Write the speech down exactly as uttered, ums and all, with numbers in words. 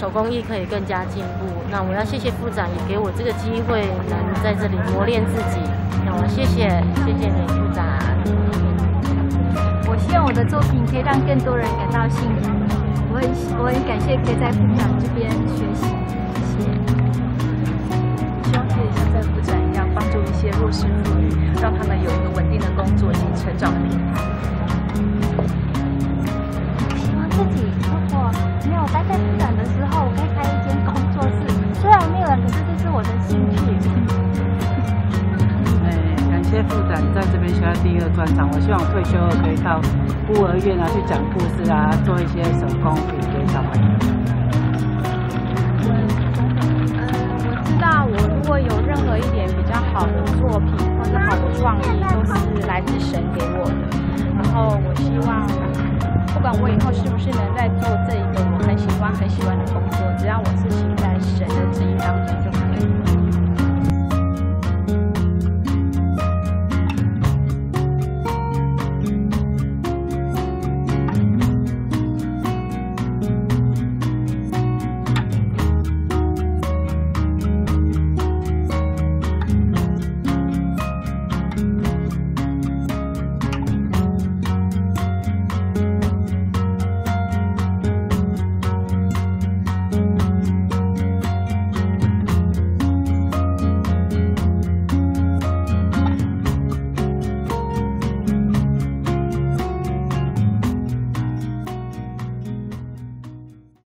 工艺可以更加进步。那我要谢谢副长，也给我这个机会，能在这里磨练自己。那我谢谢，谢谢你，副长。 我希望我的作品可以让更多人感到幸福。我很我很感谢可以在副长这边学习，谢谢。 希望可以像在副长一样，帮助一些弱势妇女，让他们有一个稳定的工作以及成长的平台。 希望自己如果没有待在副长的时候，我可以开一间工作室。虽然没有人，可是这是我的兴趣。 感谢副长在这边学到第一个专长。我希望退休后可以到孤儿院啊去讲故事啊，做一些手工品给小朋友。 呃，我知道我如果有任何一点比较好的作品或者好的创意，都是来自神给我的。然后我希望，不管我以后是不是能在做这一个我很喜欢很喜欢的工